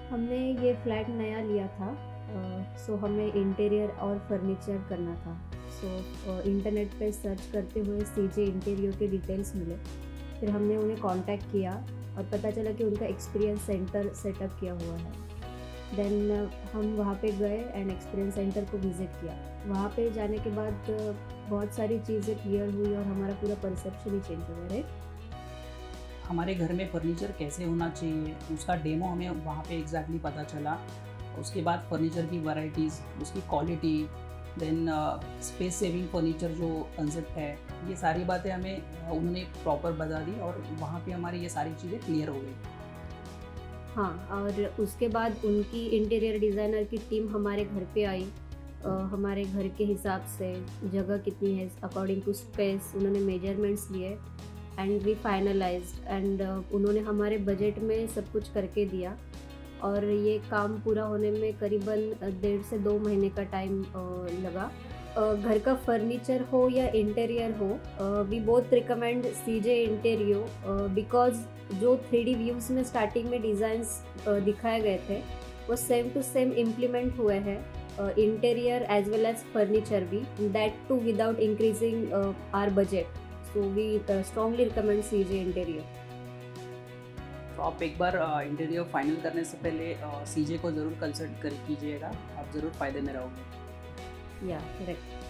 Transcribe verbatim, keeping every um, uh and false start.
हमने ये फ्लैट नया लिया था। सो हमें इंटीरियर और फर्नीचर करना था। सो इंटरनेट पे सर्च करते हुए सीजे इंटीरियर के डिटेल्स मिले। फिर हमने उन्हें कांटेक्ट किया और पता चला कि उनका एक्सपीरियंस सेंटर सेटअप किया हुआ है। देन हम वहाँ पे गए एंड एक्सपीरियंस सेंटर को विज़िट किया। वहाँ पे जाने के बाद बहुत सारी चीज़ें क्लियर हुई और हमारा पूरा परसेप्शन ही चेंज हो गया, राइट। हमारे घर में फर्नीचर कैसे होना चाहिए उसका डेमो हमें वहाँ पे एग्जैक्टली पता चला। उसके बाद फर्नीचर की वैरायटीज़, उसकी quality, then space saving furniture जो कंसेप्ट है, ये सारी बातें हमें uh, उन्होंने प्रॉपर बता दी और वहाँ पे हमारी ये सारी चीज़ें क्लियर हो गई। हाँ, और उसके बाद उनकी इंटीरियर डिज़ाइनर की टीम हमारे घर पे आई। uh, हमारे घर के हिसाब से जगह कितनी है अकॉर्डिंग टू स्पेस उन्होंने मेजरमेंट्स लिए एंड वी फाइनलाइज्ड एंड उन्होंने हमारे बजट में सब कुछ करके दिया। और ये काम पूरा होने में करीबन डेढ़ से दो महीने का टाइम लगा। घर का फर्नीचर हो या इंटीरियर हो, we both recommend CJ interior because जो थ्री डी व्यूज़ में स्टार्टिंग में डिज़ाइंस दिखाए गए थे वो सेम टू सेम इम्प्लीमेंट हुए हैं interior as well as furniture भी, that too without increasing our budget. So we strongly recommend CJ interior. तो आप एक बार इंटीरियर फाइनल करने से पहले सीजे को ज़रूर कंसल्ट कर कीजिएगा, आप ज़रूर फ़ायदे में रहोगे। या करेक्ट।